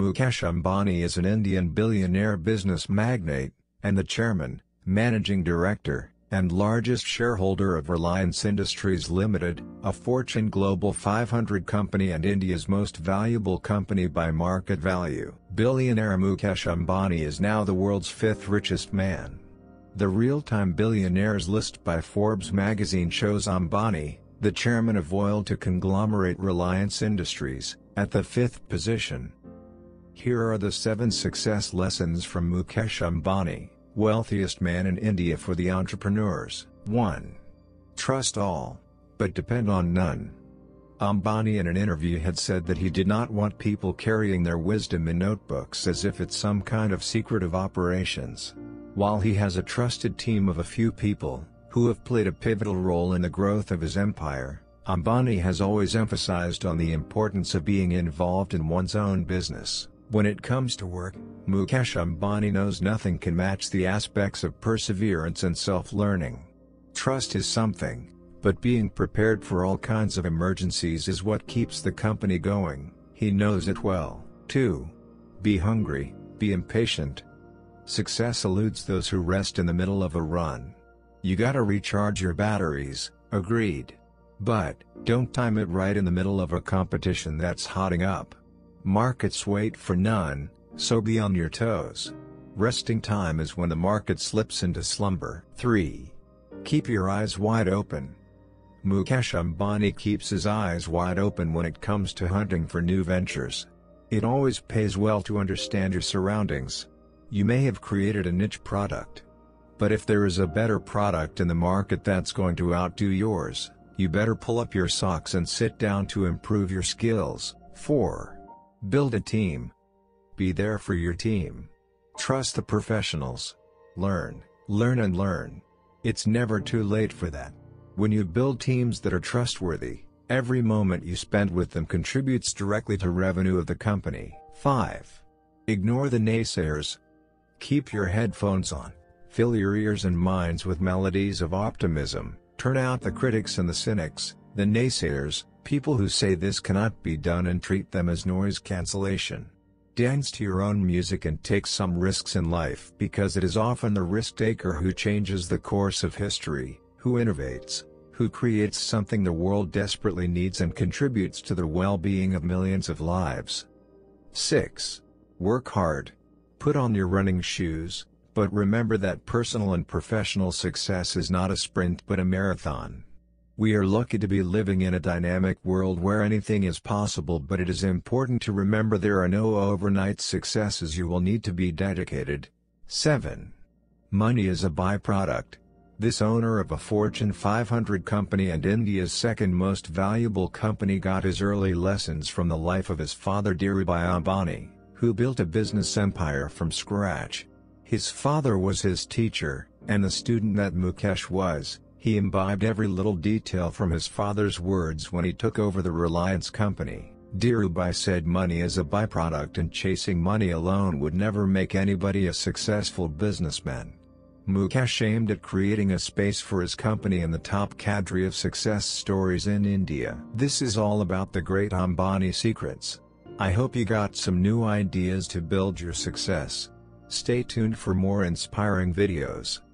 Mukesh Ambani is an Indian billionaire business magnate, and the chairman, managing director, and largest shareholder of Reliance Industries Limited, a Fortune Global 500 company and India's most valuable company by market value. Billionaire Mukesh Ambani is now the world's fifth richest man. The real-time billionaires list by Forbes magazine shows Ambani, the chairman of oil-to conglomerate Reliance Industries, at the fifth position. Here are the 7 success lessons from Mukesh Ambani, wealthiest man in India for the entrepreneurs. 1. Trust all, but depend on none. Ambani in an interview had said that he did not want people carrying their wisdom in notebooks as if it's some kind of secretive operations. While he has a trusted team of a few people, who have played a pivotal role in the growth of his empire, Ambani has always emphasized on the importance of being involved in one's own business. When it comes to work, Mukesh Ambani knows nothing can match the aspects of perseverance and self-learning. Trust is something, but being prepared for all kinds of emergencies is what keeps the company going. He knows it well. 2. Be hungry, be impatient. Success eludes those who rest in the middle of a run. You gotta recharge your batteries, agreed. But, don't time it right in the middle of a competition that's hotting up. Markets wait for none, so be on your toes. Resting time is when the market slips into slumber. 3. Keep your eyes wide open. Mukesh Ambani keeps his eyes wide open when it comes to hunting for new ventures. It always pays well to understand your surroundings. You may have created a niche product, but if there is a better product in the market that's going to outdo yours, you better pull up your socks and sit down to improve your skills. 4. Build a team. Be there for your team. Trust the professionals. Learn, and learn. It's never too late for that. When you build teams that are trustworthy, every moment you spend with them contributes directly to revenue of the company. 5. Ignore the naysayers. Keep your headphones on. Fill your ears and minds with melodies of optimism. Turn out the critics and the cynics, the naysayers, people who say this cannot be done, and treat them as noise cancellation. Dance to your own music and take some risks in life, because it is often the risk-taker who changes the course of history, who innovates, who creates something the world desperately needs and contributes to the well-being of millions of lives. 6. Work hard. Put on your running shoes, but remember that personal and professional success is not a sprint but a marathon. We are lucky to be living in a dynamic world where anything is possible, but it is important to remember there are no overnight successes. You will need to be dedicated. 7. Money is a byproduct. This owner of a Fortune 500 company and India's second most valuable company got his early lessons from the life of his father Dhirubhai Ambani, who built a business empire from scratch. His father was his teacher, and the student that Mukesh was. He imbibed every little detail from his father's words when he took over the Reliance company. Dhirubhai said money is a byproduct and chasing money alone would never make anybody a successful businessman. Mukesh aimed at creating a space for his company in the top cadre of success stories in India. This is all about the great Ambani secrets. I hope you got some new ideas to build your success. Stay tuned for more inspiring videos.